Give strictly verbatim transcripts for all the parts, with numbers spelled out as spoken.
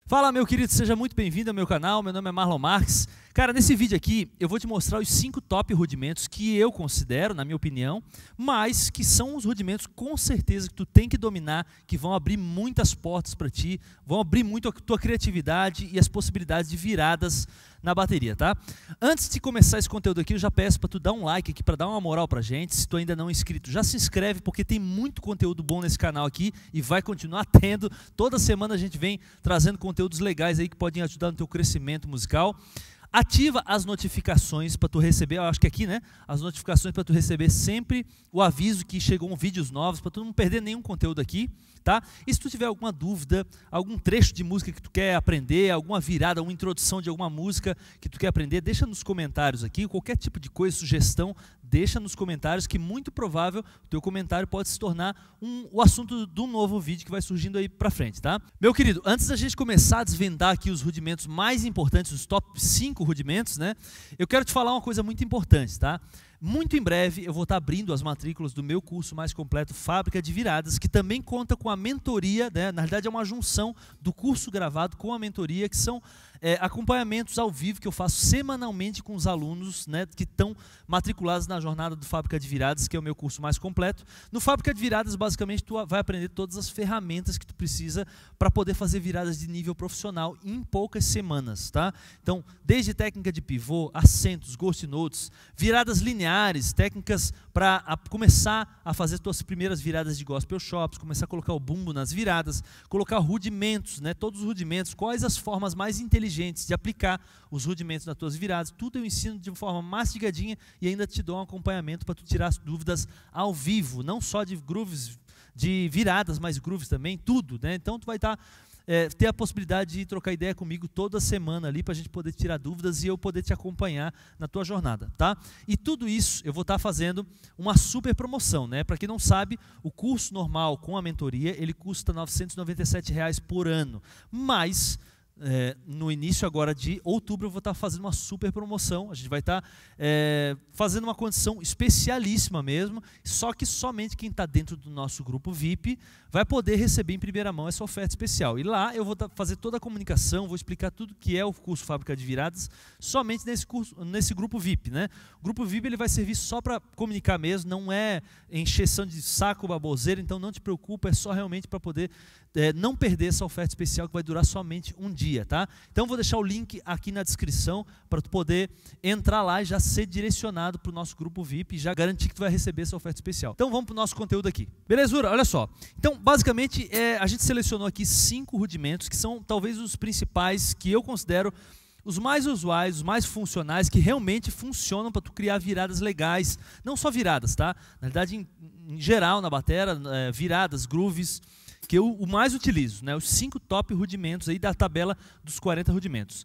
Fala, meu querido, seja muito bem-vindo ao meu canal. Meu nome é Marlon Marques. Cara, nesse vídeo aqui eu vou te mostrar os cinco top rudimentos que eu considero, na minha opinião, mas que são os rudimentos com certeza que tu tem que dominar, que vão abrir muitas portas para ti, vão abrir muito a tua criatividade e as possibilidades de viradas na bateria, tá? Antes de começar esse conteúdo aqui, eu já peço para tu dar um like aqui, para dar uma moral pra gente. Se tu ainda não é inscrito, já se inscreve, porque tem muito conteúdo bom nesse canal aqui e vai continuar tendo. Toda semana a gente vem trazendo conteúdos legais aí que podem ajudar no teu crescimento musical. Ativa as notificações para tu receber, eu acho que aqui, né? As notificações para tu receber sempre o aviso que chegou vídeos novos, para tu não perder nenhum conteúdo aqui, tá? E se tu tiver alguma dúvida, algum trecho de música que tu quer aprender, alguma virada, uma introdução de alguma música que tu quer aprender, deixa nos comentários aqui, qualquer tipo de coisa, sugestão, deixa nos comentários, que muito provável o teu comentário pode se tornar um, o assunto de um novo vídeo que vai surgindo aí pra frente, tá? Meu querido, antes da gente começar a desvendar aqui os rudimentos mais importantes, os top cinco rudimentos, né? Eu quero te falar uma coisa muito importante, tá? Muito em breve eu vou estar abrindo as matrículas do meu curso mais completo, Fábrica de Viradas, que também conta com a mentoria, né? Na verdade é uma junção do curso gravado com a mentoria, que são é, acompanhamentos ao vivo que eu faço semanalmente com os alunos, né, que estão matriculados na jornada do Fábrica de Viradas, que é o meu curso mais completo. No Fábrica de Viradas, basicamente, tu vai aprender todas as ferramentas que tu precisa para poder fazer viradas de nível profissional em poucas semanas, tá? Então, desde técnica de pivô, acentos, ghost notes, viradas lineares, técnicas para começar a fazer tuas primeiras viradas de gospel shops, começar a colocar o bumbo nas viradas, colocar rudimentos, né, todos os rudimentos, quais as formas mais inteligentes de aplicar os rudimentos nas tuas viradas, tudo eu ensino de forma mastigadinha e ainda te dou um acompanhamento para tu tirar as dúvidas ao vivo, não só de grooves, de viradas, mas grooves também, tudo, né? Então tu vai estar... Tá, É, ter a possibilidade de trocar ideia comigo toda semana ali para a gente poder tirar dúvidas e eu poder te acompanhar na tua jornada, tá? E tudo isso eu vou estar fazendo uma super promoção, né? Para quem não sabe, o curso normal com a mentoria, ele custa novecentos e noventa e sete reais por ano, mas... É, no início agora de outubro eu vou estar fazendo uma super promoção, a gente vai estar é, fazendo uma condição especialíssima mesmo, só que somente quem está dentro do nosso grupo V I P vai poder receber em primeira mão essa oferta especial. E lá eu vou fazer toda a comunicação, vou explicar tudo que é o curso Fábrica de Viradas, somente nesse, curso, nesse grupo V I P, né? O grupo V I P ele vai servir só para comunicar mesmo, não é encheção de saco baboseira, então não te preocupa, é só realmente para poder é, não perder essa oferta especial que vai durar somente um dia, tá? Então vou deixar o link aqui na descrição para tu poder entrar lá e já ser direcionado para o nosso grupo V I P e já garantir que tu vai receber essa oferta especial. Então vamos para o nosso conteúdo aqui. Belezura? Olha só. Então basicamente é, a gente selecionou aqui cinco rudimentos que são talvez os principais que eu considero os mais usuais, os mais funcionais, que realmente funcionam para tu criar viradas legais. Não só viradas, tá? Na verdade, em, em geral, na bateria, é, viradas, grooves, que eu o mais utilizo, né? Os cinco top rudimentos aí da tabela dos quarenta rudimentos.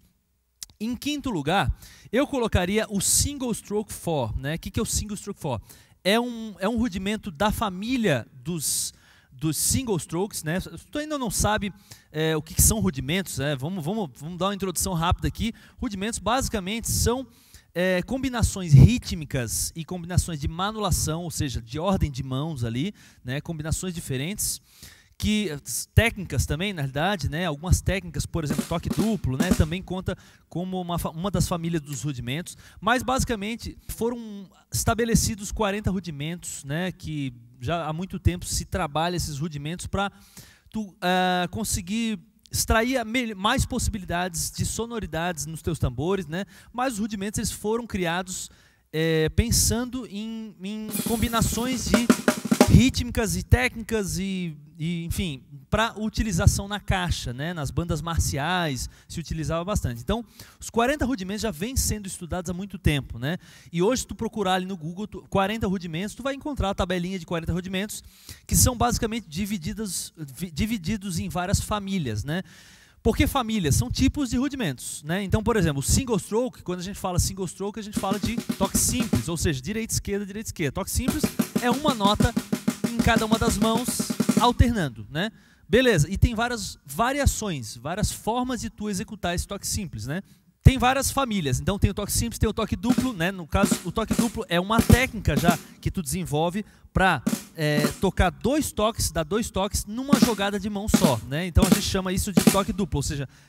Em quinto lugar, eu colocaria o Single Stroke quatro, né? O que, que é o Single Stroke quatro? É um, é um rudimento da família dos, dos Single Strokes, né? Se tu ainda não sabe é, o que, que são rudimentos, né? vamos, vamos, vamos dar uma introdução rápida aqui. Rudimentos basicamente são É, combinações rítmicas e combinações de manulação, ou seja, de ordem de mãos ali, né, combinações diferentes, que técnicas também, na realidade, né, algumas técnicas, por exemplo, toque duplo, né, também conta como uma, uma das famílias dos rudimentos, mas basicamente foram estabelecidos quarenta rudimentos, né, que já há muito tempo se trabalha esses rudimentos para tu uh, conseguir extrair mais possibilidades de sonoridades nos teus tambores, né? Mas os rudimentos eles foram criados é, pensando em, em combinações de rítmicas e técnicas e, e enfim, para utilização na caixa, né? Nas bandas marciais se utilizava bastante. Então, os quarenta rudimentos já vêm sendo estudados há muito tempo, né? E hoje, se tu procurar ali no Google tu, quarenta rudimentos, tu vai encontrar a tabelinha de quarenta rudimentos, que são basicamente divididas, divididos em várias famílias, né? Por que famílias? São tipos de rudimentos, né? Então, por exemplo, o single stroke, quando a gente fala single stroke, a gente fala de toque simples, ou seja, direita, esquerda, direita, esquerda. Toque simples é uma nota em cada uma das mãos, alternando, né? Beleza, e tem várias variações, várias formas de tu executar esse toque simples, né? Tem várias famílias, então tem o toque simples, tem o toque duplo, né? No caso, o toque duplo é uma técnica já que tu desenvolve para é, tocar dois toques, dar dois toques numa jogada de mão só, né? Então a gente chama isso de toque duplo, ou seja,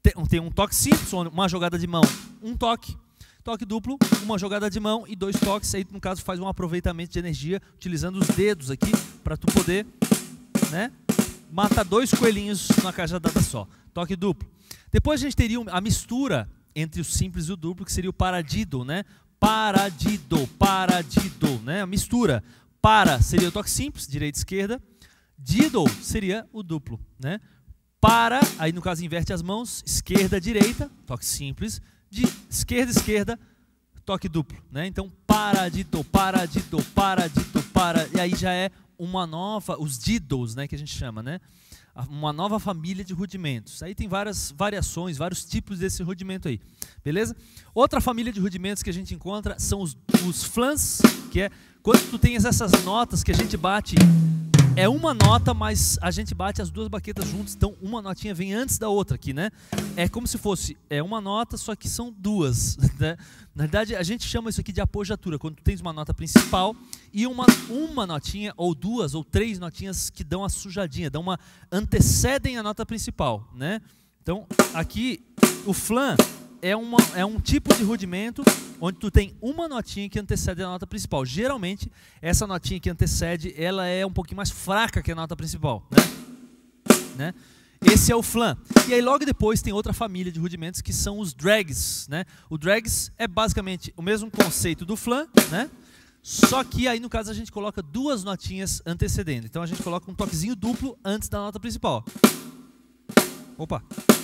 tem um toque simples, uma jogada de mão, um toque. Toque duplo, uma jogada de mão e dois toques. Aí, no caso, faz um aproveitamento de energia utilizando os dedos aqui para tu poder, né, matar dois coelhinhos numa cajadada só. Toque duplo. Depois a gente teria a mistura entre o simples e o duplo, que seria o paradiddle, né? Paradiddle, paradiddle, né? A mistura. Para seria o toque simples, direita e esquerda. Diddle seria o duplo, né? Para, aí no caso inverte as mãos, esquerda, direita, toque simples. De esquerda, esquerda, toque duplo, né? Então, paradiddle, paradiddle, paradiddle, para, e aí já é uma nova, os diddles, né, que a gente chama, né? Uma nova família de rudimentos. Aí tem várias variações, vários tipos desse rudimento aí, beleza? Outra família de rudimentos que a gente encontra são os, os flans, que é quando tu tens essas notas que a gente bate, é uma nota, mas a gente bate as duas baquetas juntas, então uma notinha vem antes da outra aqui, né? É como se fosse é uma nota, só que são duas, né? Na verdade, a gente chama isso aqui de apogiatura, quando tu tens uma nota principal e uma, uma notinha, ou duas, ou três notinhas que dão a sujadinha, dão uma, antecedem a nota principal, né? Então, aqui, o flan é, uma, é um tipo de rudimento onde tu tem uma notinha que antecede a nota principal. Geralmente, essa notinha que antecede, ela é um pouquinho mais fraca que a nota principal, né? né? Esse é o flan. E aí logo depois tem outra família de rudimentos que são os drags, né? O drags é basicamente o mesmo conceito do flan, né? Só que aí no caso a gente coloca duas notinhas antecedendo. Então a gente coloca um toquezinho duplo antes da nota principal. Opa!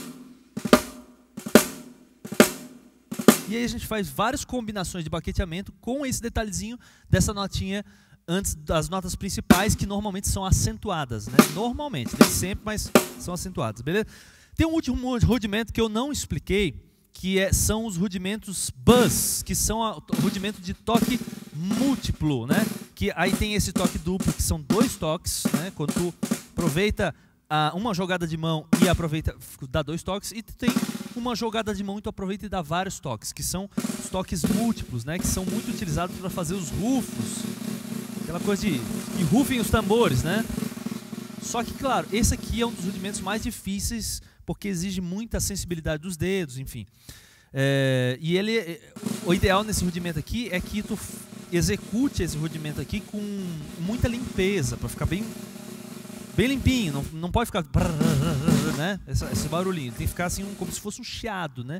E aí a gente faz várias combinações de baqueteamento com esse detalhezinho dessa notinha antes das notas principais, que normalmente são acentuadas, né? Normalmente, nem sempre, mas são acentuadas, beleza? Tem um último rudimento que eu não expliquei, que é, são os rudimentos buzz, que são o rudimento de toque múltiplo, né? Que aí tem esse toque duplo, que são dois toques, né? Quando tu aproveita a, uma jogada de mão e aproveita, dá dois toques, e tu tem uma jogada de mão e tu aproveita e dá vários toques, que são os toques múltiplos, né? Que são muito utilizados para fazer os rufos, aquela coisa de que rufem os tambores, né? Só que, claro, esse aqui é um dos rudimentos mais difíceis, porque exige muita sensibilidade dos dedos, enfim. É, e ele, o ideal nesse rudimento aqui é que tu execute esse rudimento aqui com muita limpeza, para ficar bem, bem limpinho. Não, não pode ficar, né? Esse, esse barulhinho. Tem que ficar assim, um, como se fosse um chiado, né?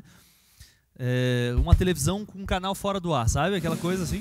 É, uma televisão com um canal fora do ar, sabe? Aquela coisa assim.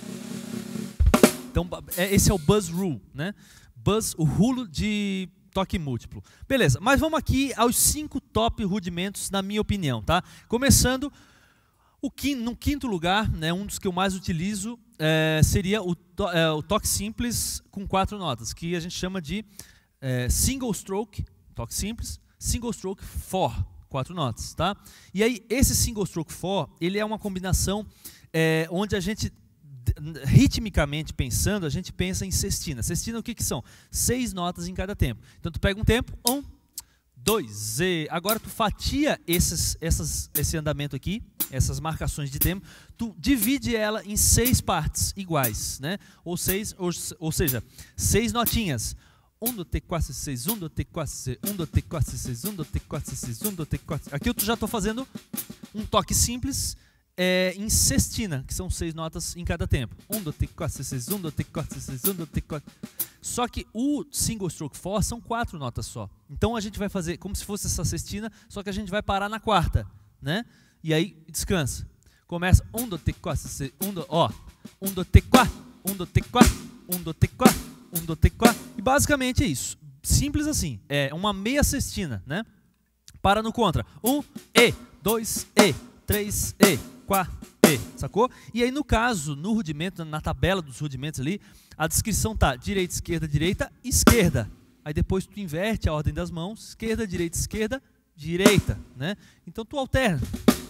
Então, esse é o buzz rule, né? Buzz, o rulo de toque múltiplo. Beleza, mas vamos aqui aos cinco top rudimentos, na minha opinião, tá? Começando, o quinto, no quinto lugar, né, um dos que eu mais utilizo, é, seria o, to, é, o toque simples com quatro notas, que a gente chama de é, single stroke, toque simples, single stroke four, quatro notas, tá? E aí, esse single stroke four, ele é uma combinação é, onde a gente, ritmicamente pensando, a gente pensa em sextina. Sextina, o que que são? Seis notas em cada tempo. Então, tu pega um tempo, um, dois, e agora tu fatia esses, essas, esse andamento aqui, essas marcações de tempo, tu divide ela em seis partes iguais, né? Ou seis, ou, ou seja, seis notinhas. Um, dois, três, quatro, seis, um, dois, três, quatro, seis, um, dois, três, quatro, seis, um, dois, três, quatro, seis, um, dois, três, quatro. Aqui eu já estou fazendo um toque simples, É, em sextina, que são seis notas em cada tempo. Um, dois, três, quatro, seis, um, dois, três, quatro, seis, um, dois, três, quatro. Só que o single stroke four são quatro notas só. Então a gente vai fazer como se fosse essa sextina, só que a gente vai parar na quarta, né? E aí descansa. Começa um, dois, três, quatro, seis, um, dois, ó. Um, dois, três, quatro, um, dois, três, quatro, um, dois, três, quatro, um, dois, três, quatro. E basicamente é isso. Simples assim. É uma meia sextina, né? Para no contra. Um, e, dois, e, três, e, quatro, e, sacou? E aí no caso, no rudimento, na tabela dos rudimentos ali, a descrição tá direita, esquerda, direita, esquerda. Aí depois tu inverte a ordem das mãos, esquerda, direita, esquerda, direita, né? Então tu alterna,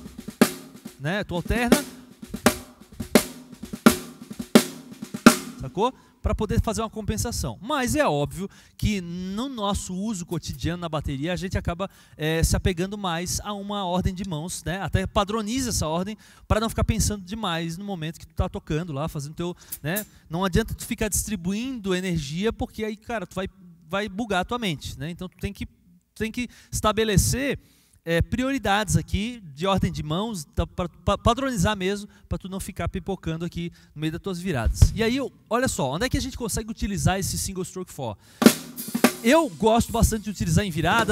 né? Tu alterna, sacou? Para poder fazer uma compensação. Mas é óbvio que no nosso uso cotidiano na bateria, a gente acaba é, se apegando mais a uma ordem de mãos, né? Até padroniza essa ordem para não ficar pensando demais no momento que tu está tocando lá, fazendo teu, né? Não adianta tu ficar distribuindo energia, porque aí, cara, tu vai, vai bugar a tua mente, né? Então tu tem que, tu tem que estabelecer é, prioridades aqui, de ordem de mãos, tá, para padronizar mesmo, para tu não ficar pipocando aqui no meio das tuas viradas. E aí, eu, olha só, onde é que a gente consegue utilizar esse single stroke for? Eu gosto bastante de utilizar em virada.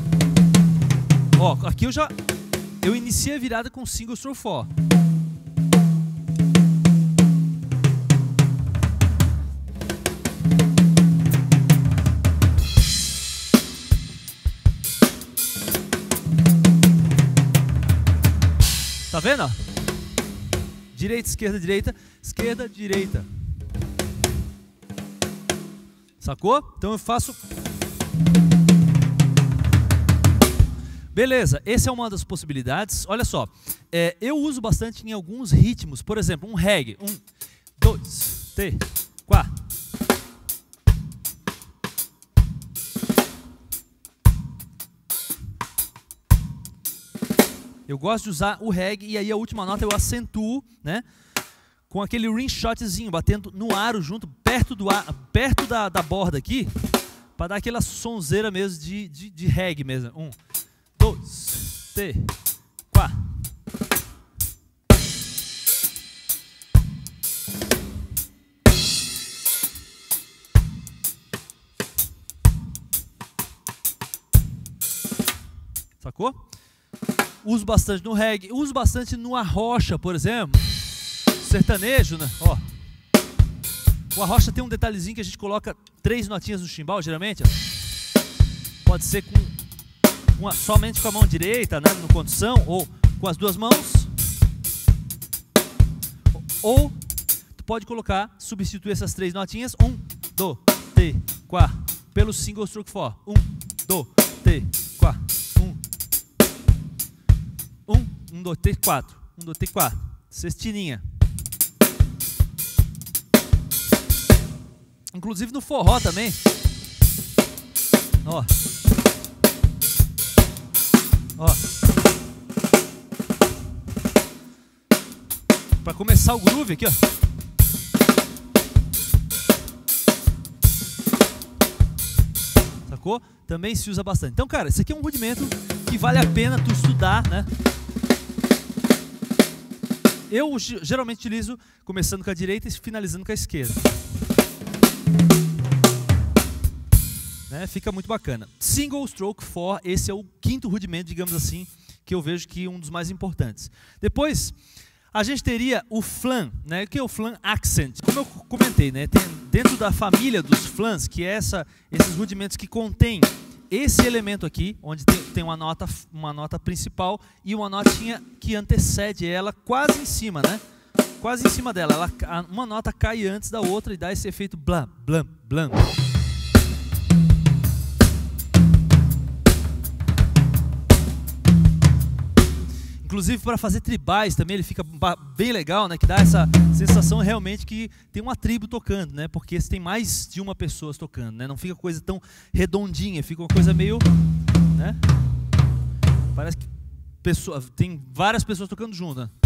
Ó, aqui eu já eu iniciei a virada com single stroke for. Tá vendo? Direita, esquerda, direita, esquerda, direita. Sacou? Então eu faço... Beleza, essa é uma das possibilidades. Olha só, é, eu uso bastante em alguns ritmos. Por exemplo, um reggae. Um, dois, três, quatro. Eu gosto de usar o reggae e aí a última nota eu acentuo, né, com aquele ring shotzinho, batendo no aro junto, perto, do ar, perto da, da borda aqui, para dar aquela sonzeira mesmo de, de, de reggae mesmo. Um, dois, três, quatro. Sacou? Uso bastante no reggae, uso bastante no arrocha, por exemplo. Sertanejo, né? Ó. O arrocha tem um detalhezinho que a gente coloca três notinhas no chimbal, geralmente. Ó. Pode ser com uma, somente com a mão direita, né, no condução, ou com as duas mãos. Ou tu pode colocar, substituir essas três notinhas, um, dois, três, quatro, pelo single stroke for. Um, dois, três, quatro, um. Um, um, dois, três, quatro. Um, dois, três, quatro. Cestinha. Inclusive no forró também. Ó. Ó. Pra começar o groove aqui, ó. Sacou? Também se usa bastante. Então, cara, esse aqui é um rudimento que vale a pena tu estudar, né? Eu geralmente utilizo começando com a direita e finalizando com a esquerda. Né? Fica muito bacana. Single stroke for, esse é o quinto rudimento, digamos assim, que eu vejo que é um dos mais importantes. Depois, a gente teria o flan, né? O que é o flan accent? Como eu comentei, né? Tem dentro da família dos flans, que é essa, esses rudimentos que contêm esse elemento aqui, onde tem, tem uma, nota, uma nota principal e uma notinha que antecede ela quase em cima, né? Quase em cima dela. Ela, uma nota cai antes da outra e dá esse efeito blam, blam, blam. Inclusive para fazer tribais também ele fica bem legal, né? Que dá essa sensação realmente que tem uma tribo tocando, né? Porque tem mais de uma pessoa tocando, né? Não fica coisa tão redondinha, fica uma coisa meio, né? Parece que pessoa, tem várias pessoas tocando junto, né?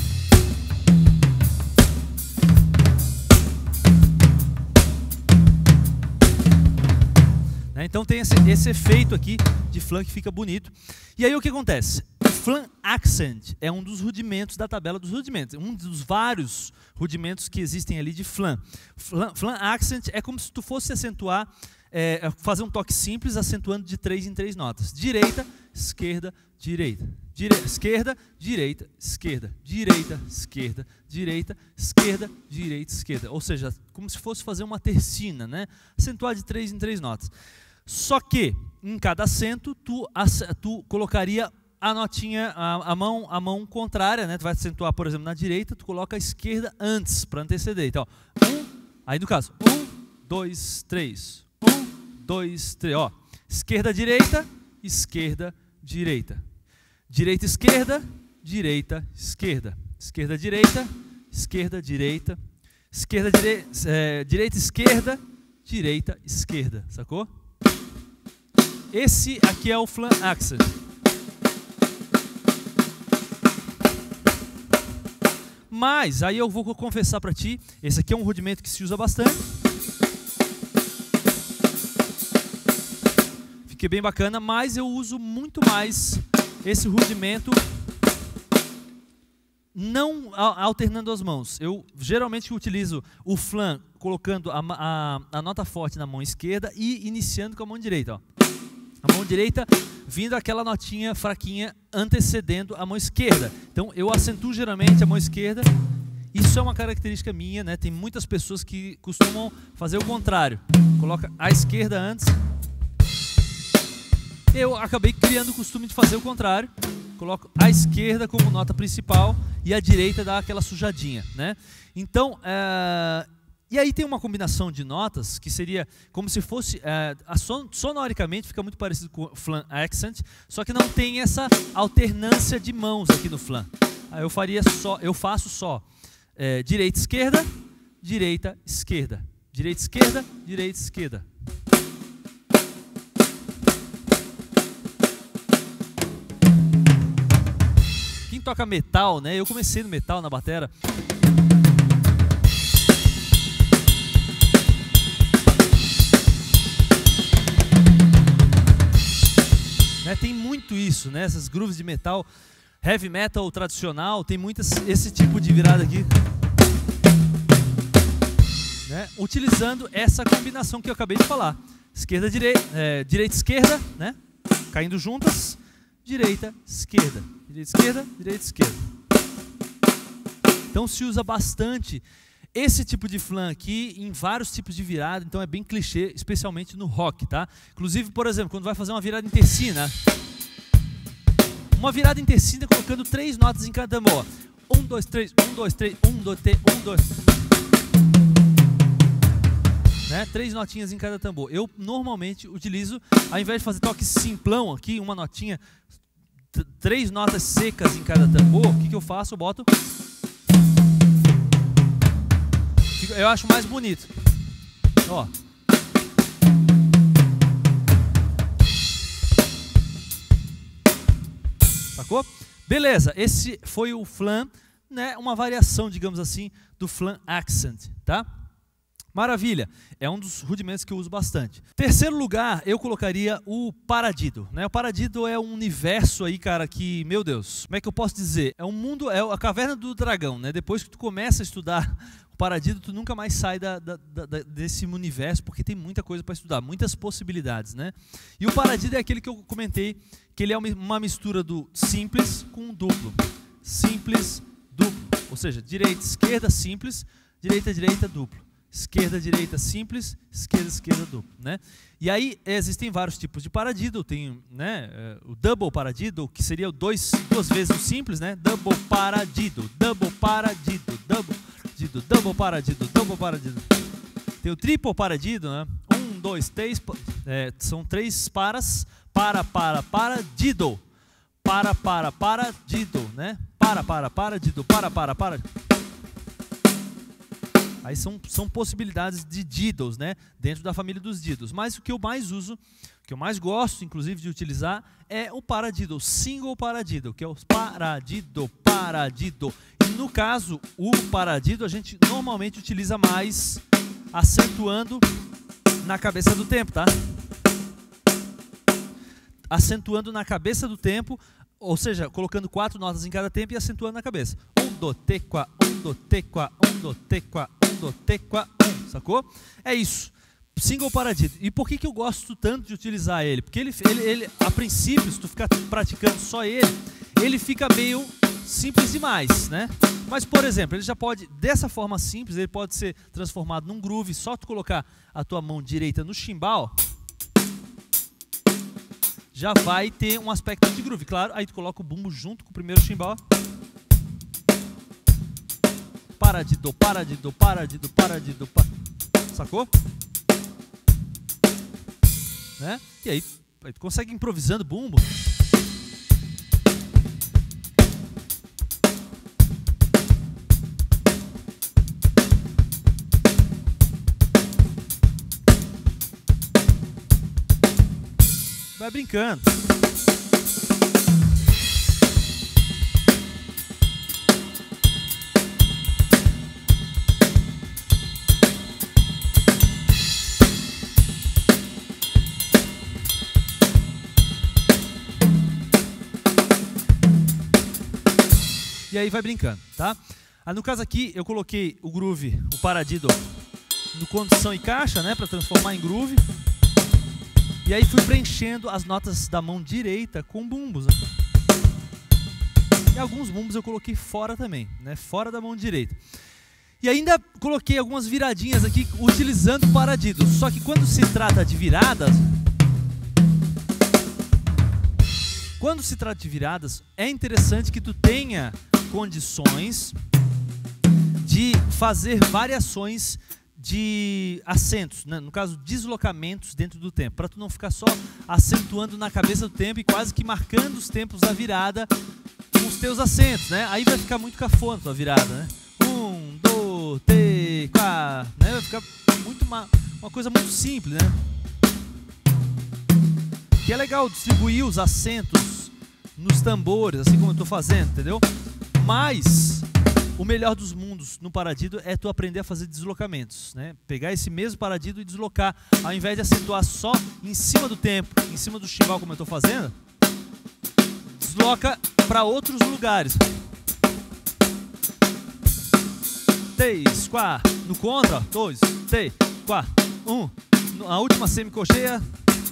Então tem esse, esse efeito aqui de flan que fica bonito. E aí o que acontece? O flan accent é um dos rudimentos da tabela dos rudimentos. Um dos vários rudimentos que existem ali de flan. Flan, flan accent é como se tu fosse acentuar, é, fazer um toque simples, acentuando de três em três notas. Direita, esquerda, direita. Dire esquerda, direita, esquerda, direita, esquerda, direita, esquerda, direita, esquerda. Ou seja, como se fosse fazer uma tercina, né? Acentuar de três em três notas. Só que em cada acento tu, tu colocaria a notinha, a, a, mão, a mão contrária, né? Tu vai acentuar, por exemplo, na direita, tu coloca a esquerda antes para anteceder. Então, um, aí no caso, um, dois, três, um, dois, três, ó, esquerda, direita, esquerda, direita, direita, esquerda, direita, esquerda, esquerda, direita, esquerda, direita, esquerda, dire, é, direita, esquerda, direita, esquerda, sacou? Esse aqui é o flan accent. Mas, aí eu vou confessar para ti, esse aqui é um rudimento que se usa bastante. Fiquei bem bacana, mas eu uso muito mais esse rudimento não alternando as mãos. Eu geralmente utilizo o flan colocando a, a, a nota forte na mão esquerda e iniciando com a mão direita. Ó. A mão direita vindo aquela notinha fraquinha antecedendo a mão esquerda. Então eu acentuo geralmente a mão esquerda. Isso é uma característica minha, né? Tem muitas pessoas que costumam fazer o contrário. Coloca a esquerda antes. Eu acabei criando o costume de fazer o contrário. Coloco a esquerda como nota principal e a direita dá aquela sujadinha, né? Então, é... e aí tem uma combinação de notas que seria como se fosse, é... a son... sonoricamente fica muito parecido com o flan accent, só que não tem essa alternância de mãos aqui no flan. Aí eu faria só, eu faço só é... direita, esquerda, direita, esquerda, direita, esquerda, direita, esquerda. Quem toca metal, né? Eu comecei no metal, na batera. Né? Tem muito isso, né? Essas grooves de metal, heavy metal tradicional, tem muito esse tipo de virada aqui. Né? Utilizando essa combinação que eu acabei de falar. Esquerda, direita, é, direita, esquerda, né? Caindo juntas. Direita, esquerda. Direita, esquerda, direita, esquerda. Então se usa bastante esse tipo de flan aqui em vários tipos de virada, então é bem clichê, especialmente no rock, tá? Inclusive, por exemplo, quando vai fazer uma virada em tercina, uma virada em tercina colocando três notas em cada tambor. Um, dois, três, um, dois, três, um, dois, três, um, dois. Né? Três notinhas em cada tambor. Eu normalmente utilizo, ao invés de fazer toque simplão aqui, uma notinha, três notas secas em cada tambor, o que, que eu faço? Eu boto. Eu acho mais bonito. Ó. Sacou? Beleza, esse foi o flan, né? Uma variação, digamos assim, do flan accent, tá? Maravilha, é um dos rudimentos que eu uso bastante. Terceiro lugar, eu colocaria o paradiddle, né? O paradiddle é um universo aí, cara, que, meu Deus, como é que eu posso dizer? É um mundo, é a caverna do dragão, né? Depois que tu começa a estudar o paradiddle, tu nunca mais sai da, da, da, desse universo, porque tem muita coisa para estudar, muitas possibilidades, né? E o paradiddle é aquele que eu comentei, que ele é uma mistura do simples com duplo. Simples, duplo, ou seja, direita, esquerda, simples, direita, direita, duplo. Esquerda, direita, simples, esquerda, esquerda, duplo, né? E aí existem vários tipos de paradiddle, tem, né, o double paradiddle, que seria dois, duas vezes o simples, né? Double paradiddle, double paradiddle, double paradiddle, double paradiddle, double paradiddle. Tem o triple paradiddle, né? Um, dois, três, é, são três paras, para, para, paradiddle, para, para, paradiddle, né? Para, para, paradiddle, para, para, para. Aí são, são possibilidades de diddles, né? Dentro da família dos diddles. Mas o que eu mais uso, o que eu mais gosto, inclusive, de utilizar é o paradiddle, single paradiddle, que é o paradiddle, paradiddle. E no caso, o paradiddle a gente normalmente utiliza mais acentuando na cabeça do tempo, tá? Acentuando na cabeça do tempo, ou seja, colocando quatro notas em cada tempo e acentuando na cabeça. Um, do, te, qua, um, do, te, qua, um, do, te, qua, um, do, te, qua, um, sacou? É isso. Single paradiddle. E por que, que eu gosto tanto de utilizar ele? Porque ele, ele, ele, a princípio, se tu ficar praticando só ele, ele fica meio simples demais, né? Mas, por exemplo, ele já pode, dessa forma simples, ele pode ser transformado num groove, só tu colocar a tua mão direita no chimbal, já vai ter um aspecto de groove. Claro, aí tu coloca o bumbo junto com o primeiro chimbal. Paradiddle, paradiddle, paradiddle, paradiddle, par... sacou? Né? E aí, aí tu consegue improvisando bumbo. Vai brincando. E aí vai brincando, tá? Ah, no caso aqui, eu coloquei o groove, o paradiddle, no condição e caixa, né? Para transformar em groove. E aí fui preenchendo as notas da mão direita com bumbos, né? E alguns bumbos eu coloquei fora também, né? Fora da mão direita. E ainda coloquei algumas viradinhas aqui utilizando o paradiddle. Só que quando se trata de viradas, quando se trata de viradas, é interessante que tu tenha condições de fazer variações de acentos, né? No caso, deslocamentos dentro do tempo, para tu não ficar só acentuando na cabeça do tempo e quase que marcando os tempos da virada com os teus acentos, né? Aí vai ficar muito cafona a tua virada, né? Um, dois, três, quatro, né? Vai ficar muito uma, uma coisa muito simples, né? Que é legal distribuir os acentos nos tambores, assim como eu estou fazendo, entendeu? Mas o melhor dos mundos no paradiddle é tu aprender a fazer deslocamentos, né? Pegar esse mesmo paradiddle e deslocar, ao invés de acentuar só em cima do tempo, em cima do chimbal como eu estou fazendo, desloca para outros lugares. Três, quatro, no contra, dois, três, quatro, um, a última semicolcheia,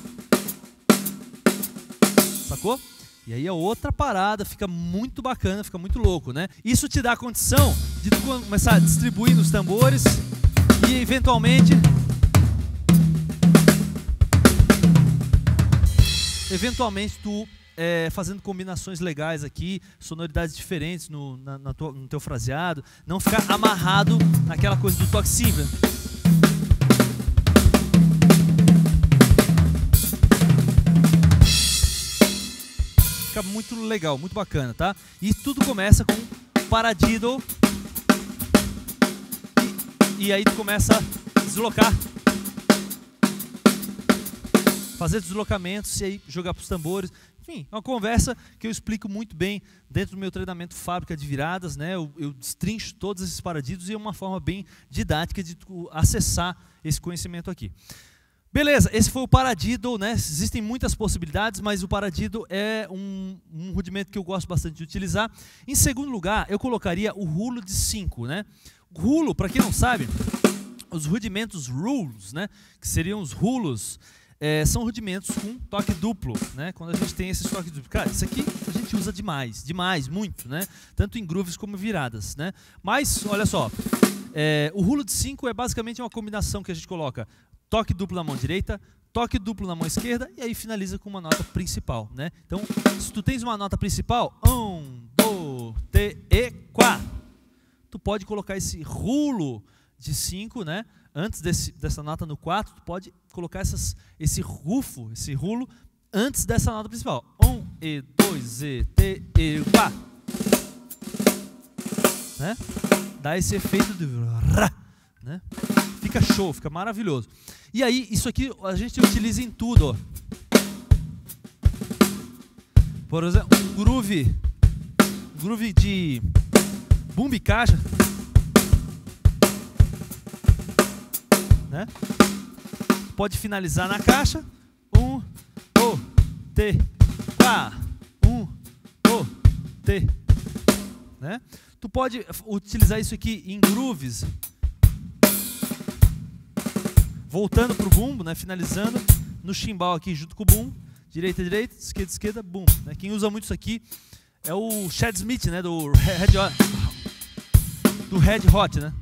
sacou? E aí a outra parada fica muito bacana, fica muito louco, né? Isso te dá a condição de tu começar a distribuir nos tambores e eventualmente eventualmente tu é, fazendo combinações legais aqui, sonoridades diferentes no, na, na tua, no teu fraseado, não ficar amarrado naquela coisa do toque simples. Fica muito legal, muito bacana, tá? E tudo começa com paradiddle e, e aí tu começa a deslocar, fazer deslocamentos e aí jogar para os tambores. Enfim, é uma conversa que eu explico muito bem dentro do meu treinamento Fábrica de Viradas, né? Eu, eu destrincho todos esses paradiddles e é uma forma bem didática de tu acessar esse conhecimento aqui. Beleza, esse foi o paradiddle, né? Existem muitas possibilidades, mas o paradiddle é um, um rudimento que eu gosto bastante de utilizar. Em segundo lugar, eu colocaria o rulo de cinco, né? O rulo, para quem não sabe, os rudimentos rules, né? Que seriam os rulos, é, são rudimentos com toque duplo, né? Quando a gente tem esses toques duplos. Cara, isso aqui a gente usa demais, demais, muito, né? Tanto em grooves como viradas, né? Mas, olha só, é, o rulo de cinco é basicamente uma combinação que a gente coloca toque duplo na mão direita, toque duplo na mão esquerda e aí finaliza com uma nota principal, né? Então, se tu tens uma nota principal, um, dois, três e quatro, tu pode colocar esse rulo de cinco, né? Antes desse, dessa nota no quatro, tu pode colocar essas, esse rufo, esse rulo antes dessa nota principal. um e dois e três e quatro, né? Dá esse efeito de rá, né? Fica show, fica maravilhoso. E aí, isso aqui a gente utiliza em tudo, ó. Por exemplo, um groove, um groove de bumbo e caixa, né? Pode finalizar na caixa. Um, dois, três, quatro. Um, dois, três, né? Tu pode utilizar isso aqui em grooves, voltando para o bumbo, né? Finalizando no chimbal aqui junto com o bumbo, direita, direita, esquerda, esquerda, bumbo, né? Quem usa muito isso aqui é o Chad Smith, né? Do Red Hot, do Red Hot, né?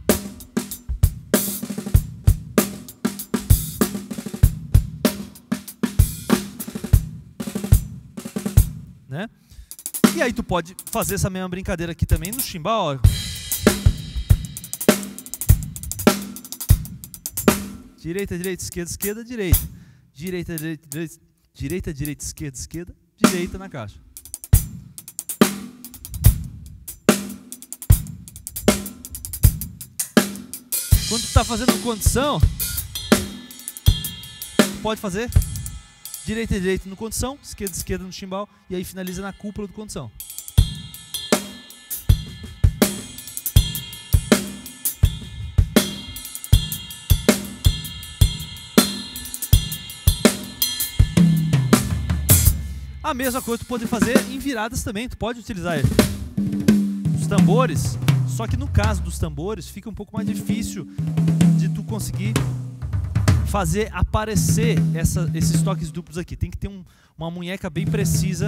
Né? E aí tu pode fazer essa mesma brincadeira aqui também no chimbal, ó. Direita, direita, esquerda, esquerda, direita. Direita, direita, direita, direita, direita, esquerda, esquerda, direita na caixa. Quando tu está fazendo condição, tu pode fazer direita, direita no condição, esquerda, esquerda no chimbal e aí finaliza na cúpula do condição. A mesma coisa tu pode fazer em viradas também, tu pode utilizar ele. os tambores, só que no caso dos tambores fica um pouco mais difícil de tu conseguir fazer aparecer essa, esses toques duplos aqui. Tem que ter um, uma munheca bem precisa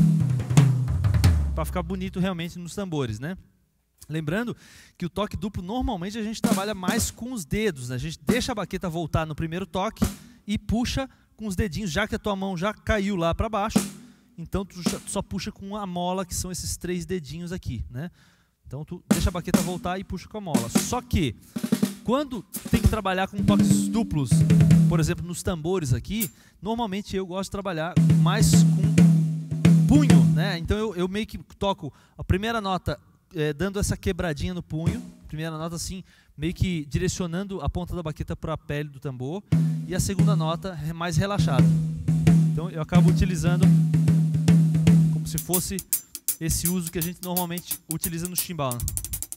para ficar bonito realmente nos tambores, né? Lembrando que o toque duplo normalmente a gente trabalha mais com os dedos, né? A gente deixa a baqueta voltar no primeiro toque e puxa com os dedinhos, já que a tua mão já caiu lá para baixo, então tu só puxa com a mola, que são esses três dedinhos aqui, né? Então tu deixa a baqueta voltar e puxa com a mola. Só que quando tem que trabalhar com toques duplos, por exemplo, nos tambores aqui, normalmente eu gosto de trabalhar mais com punho, né? Então eu, eu meio que toco a primeira nota é, dando essa quebradinha no punho, primeira nota assim, meio que direcionando a ponta da baqueta para a pele do tambor, e a segunda nota é mais relaxada. Então eu acabo utilizando como se fosse esse uso que a gente normalmente utiliza no chimbal, né?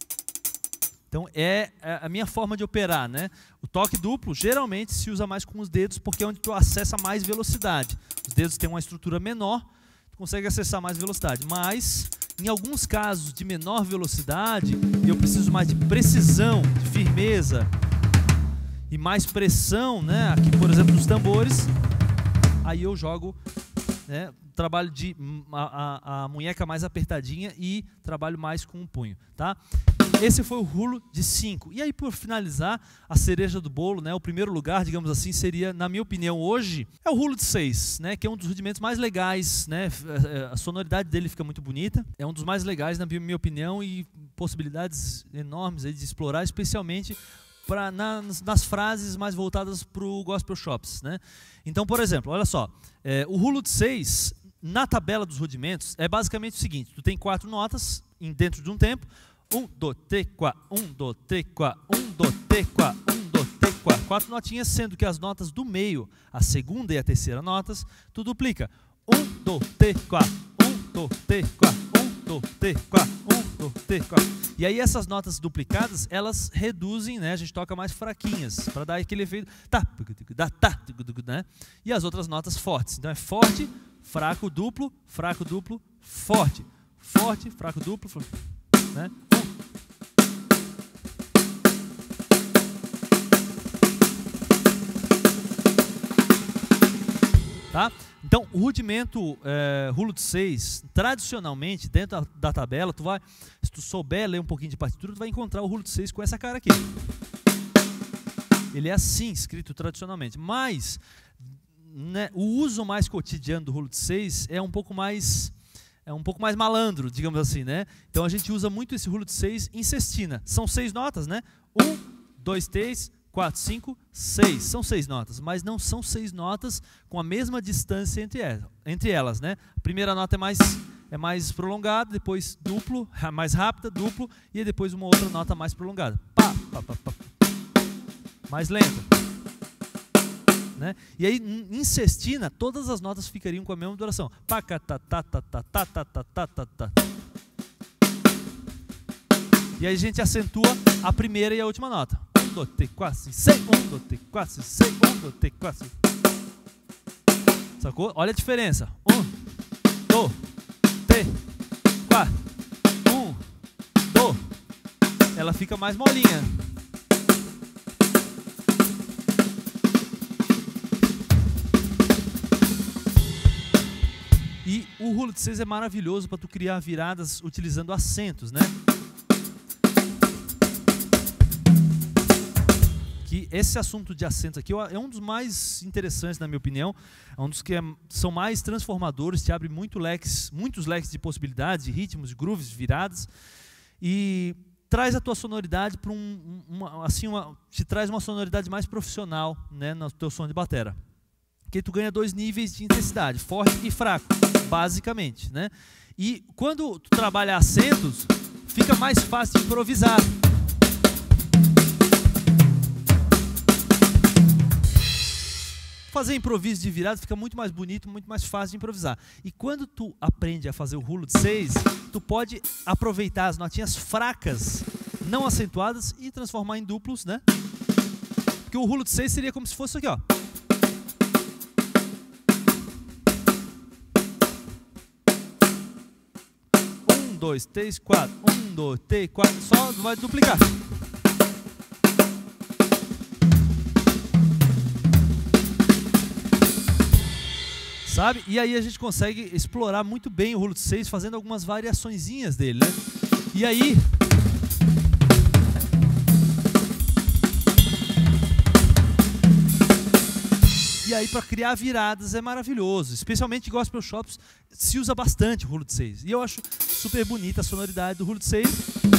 Então é a minha forma de operar, né? O toque duplo geralmente se usa mais com os dedos, porque é onde tu acessa mais velocidade. Os dedos têm uma estrutura menor, tu consegue acessar mais velocidade. Mas em alguns casos de menor velocidade, eu preciso mais de precisão, de firmeza e mais pressão, né? Aqui, por exemplo, nos tambores, aí eu jogo, né, trabalho de a, a, a munheca mais apertadinha e trabalho mais com o punho, tá? Esse foi o rulo de cinco. E aí, por finalizar, a cereja do bolo, né, o primeiro lugar, digamos assim, seria, na minha opinião, hoje, é o rulo de seis, né, que é um dos rudimentos mais legais, né, a sonoridade dele fica muito bonita, é um dos mais legais, na minha opinião, e possibilidades enormes aí de explorar, especialmente pra, nas, nas frases mais voltadas para o gospel shops, né. Então, por exemplo, olha só, é, o rulo de seis, na tabela dos rudimentos, é basicamente o seguinte: tu tem quatro notas em, dentro de um tempo. Um, do, te, qua, um, do, te, qua, um, do, te, qua, um, do, te, qua. Quatro notinhas, sendo que as notas do meio, a segunda e a terceira notas, tu duplica. Um, do, te, qua, um, do, te, qua, um, do, te, qua, um, do, te, qua. E aí essas notas duplicadas, elas reduzem, né? A gente toca mais fraquinhas, para dar aquele efeito, tá, tá, né? E as outras notas fortes. Então é forte, fraco, duplo, fraco, duplo, forte. Forte, fraco, duplo, fraco, né? Tá? Então, o rudimento é, rulo de seis, tradicionalmente, dentro da, da tabela, tu vai, se tu souber ler um pouquinho de partitura, tu vai encontrar o rulo de seis com essa cara aqui. Ele é assim, escrito tradicionalmente. Mas, né, o uso mais cotidiano do rulo de seis é um pouco mais... é um pouco mais malandro, digamos assim, né? Então a gente usa muito esse rulo de seis em sextina. São seis notas, né? Um, dois, três, quatro, cinco, seis. São seis notas, mas não são seis notas com a mesma distância entre elas, entre elas, né? A primeira nota é mais, é mais prolongada, depois duplo, mais rápida, duplo, e depois uma outra nota mais prolongada. Pá, pá, pá, pá. Mais lenta. Né? E aí, em sextina, todas as notas ficariam com a mesma duração. E aí a gente acentua a primeira e a última nota. Um, dois, três, quatro, cinco, seis. Um, dois, três, quatro, cinco, seis. Um, dois, três, quatro, cinco. Sacou? Olha a diferença. Um, dois, três, quatro. Um, dois. Ela fica mais molinha. E o rulo de seis é maravilhoso para tu criar viradas utilizando acentos, né? Que esse assunto de acentos aqui é um dos mais interessantes, na minha opinião. É um dos que é, são mais transformadores, te abre muito leques, muitos leques de possibilidades, de ritmos, de grooves, de viradas. E traz a tua sonoridade para um, uma, assim, uma, te traz uma sonoridade mais profissional, né, no teu som de batera. Porque tu ganha dois níveis de intensidade, forte e fraco, basicamente, né? E quando tu trabalha acentos, fica mais fácil de improvisar. Fazer improviso de virada fica muito mais bonito, muito mais fácil de improvisar. E quando tu aprende a fazer o rulo de seis, tu pode aproveitar as notinhas fracas, não acentuadas, e transformar em duplos, né? Porque o rulo de seis seria como se fosse aqui, ó. dois, três, quatro. Um, dois, três, quatro. Só vai duplicar. Sabe? E aí a gente consegue explorar muito bem o Route seis fazendo algumas variaçõezinhas dele, né? E aí... E aí, para criar viradas é maravilhoso. Especialmente em gospel shops, se usa bastante o Route seis. E eu acho super bonita a sonoridade do Route seis.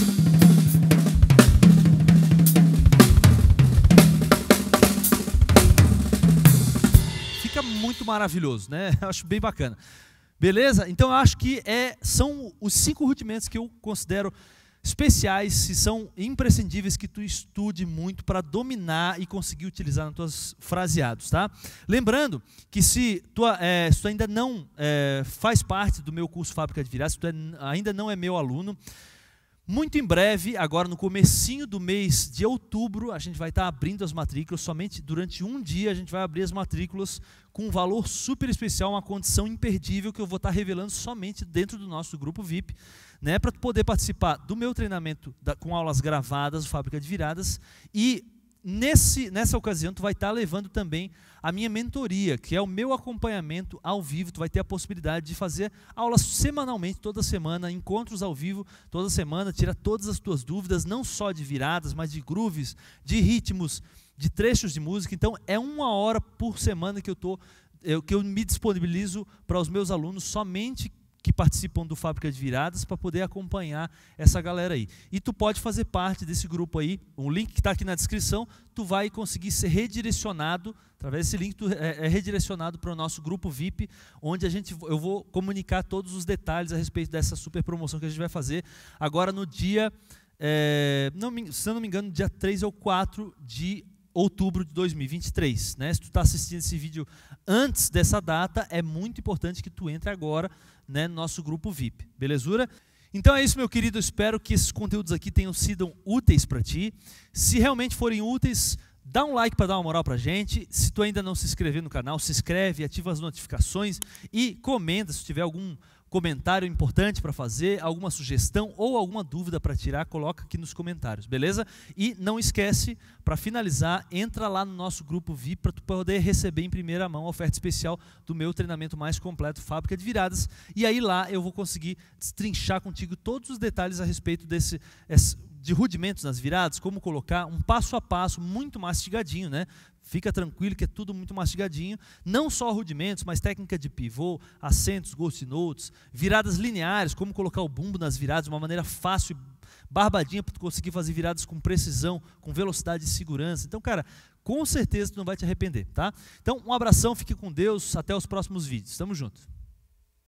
Fica muito maravilhoso, né? Eu acho bem bacana. Beleza? Então, eu acho que é, são os cinco rudimentos que eu considero especiais, se são imprescindíveis que tu estude muito para dominar e conseguir utilizar nos teus fraseados, tá? Lembrando que se tu, é, se tu ainda não é, faz parte do meu curso Fábrica de Viradas, se tu é, ainda não é meu aluno, muito em breve, agora no comecinho do mês de outubro, a gente vai estar abrindo as matrículas, somente durante um dia a gente vai abrir as matrículas com um valor super especial, uma condição imperdível que eu vou estar revelando somente dentro do nosso grupo V I P, né, para tu poder participar do meu treinamento da, com aulas gravadas, Fábrica de Viradas, e nesse, nessa ocasião tu vai estar levando também a minha mentoria, que é o meu acompanhamento ao vivo. Tu vai ter a possibilidade de fazer aulas semanalmente, toda semana, encontros ao vivo, toda semana, tirar todas as tuas dúvidas, não só de viradas, mas de grooves, de ritmos, de trechos de música. Então é uma hora por semana que eu, tô, eu, que eu me disponibilizo para os meus alunos somente que participam do Fábrica de Viradas para poder acompanhar essa galera aí. E tu pode fazer parte desse grupo aí, o link que está aqui na descrição, tu vai conseguir ser redirecionado, através desse link tu é, é redirecionado para o nosso grupo V I P, onde a gente, eu vou comunicar todos os detalhes a respeito dessa super promoção que a gente vai fazer agora no dia, é, não, se eu não me engano, dia três ou quatro de outubro de dois mil e vinte e três. Né? Se tu está assistindo esse vídeo antes dessa data, é muito importante que tu entre agora, né, no nosso grupo V I P, belezura? Então é isso, meu querido, eu espero que esses conteúdos aqui tenham sido úteis para ti. Se realmente forem úteis, dá um like para dar uma moral para a gente. Se tu ainda não se inscreveu no canal, se inscreve, ativa as notificações e comenta se tiver algum comentário importante para fazer, alguma sugestão ou alguma dúvida para tirar, coloca aqui nos comentários, beleza? E não esquece, para finalizar, entra lá no nosso grupo V I P para tu poder receber em primeira mão a oferta especial do meu treinamento mais completo, Fábrica de Viradas, e aí lá eu vou conseguir destrinchar contigo todos os detalhes a respeito desse, esse, de rudimentos nas viradas, como colocar um passo a passo muito mastigadinho, né? Fica tranquilo que é tudo muito mastigadinho, não só rudimentos, mas técnica de pivô, acentos, ghost notes, viradas lineares, como colocar o bumbo nas viradas de uma maneira fácil, barbadinha, para tu conseguir fazer viradas com precisão, com velocidade e segurança. Então, cara, com certeza tu não vai te arrepender, tá? Então, um abração, fique com Deus, até os próximos vídeos. Tamo junto.